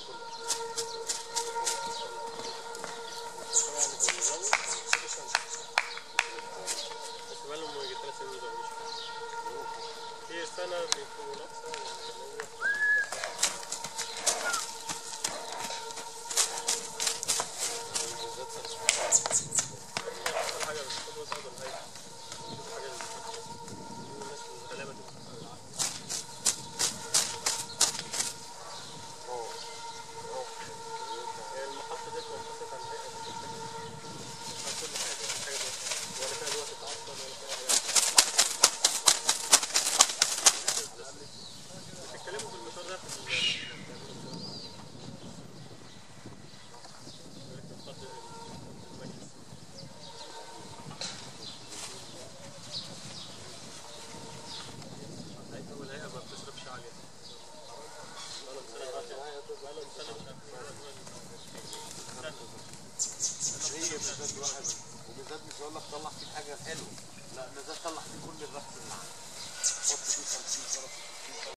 وبالذات مش هقول لك طلع فيه الحاجه الحلوه، لا ده طلع فيه كل الرفس اللي عندك. حط فيه 50 طرف.